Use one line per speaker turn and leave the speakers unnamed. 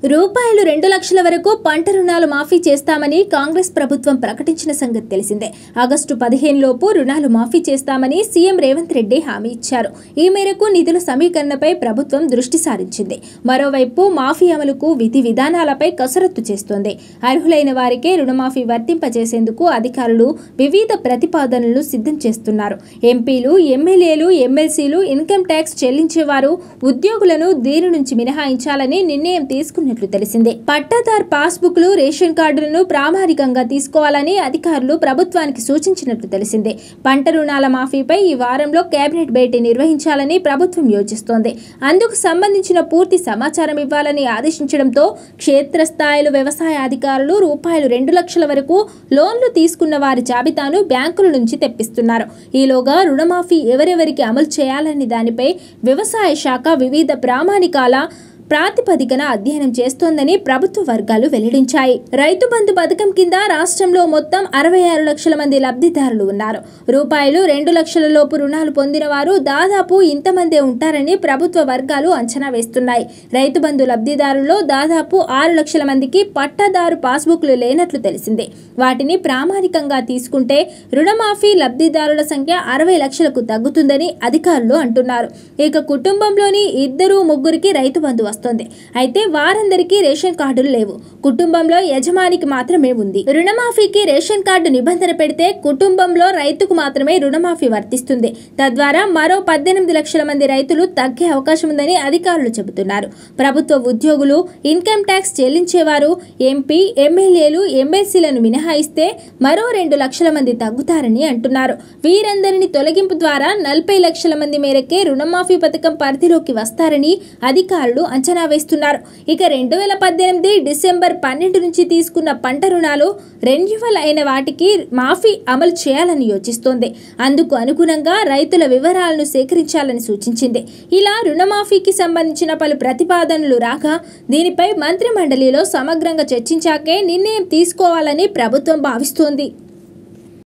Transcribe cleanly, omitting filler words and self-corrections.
రూపాయలు 2 లక్షల వరకు పంట రుణాలు మాఫీ చేస్తామని కాంగ్రెస్ ప్రభుత్వం ప్రకటించిన సంగతి తెలిసిందే. ఆగస్టు 15 లోపు రుణాలు మాఫీ చేస్తామని సీఎం రేవంత్ రెడ్డి హామీ ఇచ్చారు. ఈ మేరకు నిధుల సమీకరణపై ప్రభుత్వం దృష్టి సారించింది. మరోవైపు మాఫీ అమలుకు విధి విధానాలపై కసరత్తు చేస్తోంది. అర్హులైన వారికే రుణమాఫీ వర్తింపజేసేందుకు అధికారులు వివిధ ప్రతిపాదనలు సిద్ధం చేస్తున్నారు. ఎంపీలు, ఎమ్మెల్యేలు, ఎమ్మెల్సీలు, ఇన్కమ్ ట్యాక్స్ చెల్లించేవారు, ఉద్యోగులను దీని నుంచి మినహాయించాలని నిర్ణయం తీసుకున్నారు. తెలిసిందే. పట్టాదార్ పాస్బుక్లు, రేషన్ కార్డులను ప్రామాణికంగా తీసుకోవాలని అధికారులు ప్రభుత్వానికి సూచించినట్లు తెలిసిందే. పంట రుణాల మాఫీపై ఈ వారంలో కేబినెట్ భేటీ నిర్వహించాలని ప్రభుత్వం యోచిస్తోంది. అందుకు సంబంధించిన పూర్తి సమాచారం ఇవ్వాలని ఆదేశించడంతో క్షేత్రస్థాయిలో వ్యవసాయ అధికారులు రూపాయలు 2 లక్షల వరకు లోన్లు తీసుకున్న వారి జాబితాను బ్యాంకుల నుంచి తెప్పిస్తున్నారు. ఈలోగా రుణమాఫీ ఎవరెవరికి అమలు చేయాలని దానిపై వ్యవసాయ శాఖ వివిధ ప్రామాణికాల ప్రాతిపదికన అధ్యయనం చేస్తోందని ప్రభుత్వ వర్గాలు వెల్లడించాయి. రైతు బంధు పథకం కింద రాష్ట్రంలో మొత్తం 66 లక్షల మంది లబ్ధిదారులు ఉన్నారు. రూపాయలు 2 లక్షల లోపు రుణాలు పొందిన వారు దాదాపు ఇంతమందే ఉంటారని ప్రభుత్వ వర్గాలు అంచనా వేస్తున్నాయి. రైతు బంధు లబ్ధిదారుల్లో దాదాపు 6 లక్షల మందికి పట్టాదారు పాస్బుక్లు లేనట్లు తెలిసిందే. వాటిని ప్రామాణికంగా తీసుకుంటే రుణమాఫీ లబ్ధిదారుల సంఖ్య 60 లక్షలకు తగ్గుతుందని అధికారులు అంటున్నారు. ఇక కుటుంబంలోని 2-3 రైతు బంధు వస్తుంది. అయితే వారందరికీ రేషన్ కార్డులు లేవు. కుటుంబంలో యజమానికి మాత్రమే ఉంది. రుణమాఫీకి రేషన్ కార్డు నిబంధన పెడితే కుటుంబంలో రైతుకు మాత్రమే రుణమాఫీ వర్తిస్తుంది. తద్వారా మరో 18 లక్షల మంది రైతులు తగ్గే అవకాశం ఉందని అధికారులు చెబుతున్నారు. ప్రభుత్వ ఉద్యోగులు, ఇన్కమ్ ట్యాక్స్ చెల్లించేవారు, ఎంపీ, ఎమ్మెల్యేలు, ఎమ్మెల్సీలను మినహాయిస్తే మరో 2 లక్షల మంది తగ్గుతారని అంటున్నారు. వీరందరిని తొలగింపు ద్వారా 40 లక్షల మంది మేరకే రుణమాఫీ పథకం పరిధిలోకి వస్తారని అధికారులు అంచనా వేస్తున్నారు. ఇక 2018 డిసెంబర్ 12 నుంచి తీసుకున్న పంట రుణాలు రెన్యువల్ అయిన వాటికి మాఫీ అమలు చేయాలని యోచిస్తోంది. అందుకు అనుగుణంగా రైతుల వివరాలను సేకరించాలని సూచించింది. ఇలా రుణమాఫీకి సంబంధించిన పలు ప్రతిపాదనలు రాగా దీనిపై మంత్రి మండలిలో సమగ్రంగా చర్చించాకే నిర్ణయం తీసుకోవాలని ప్రభుత్వం భావిస్తోంది.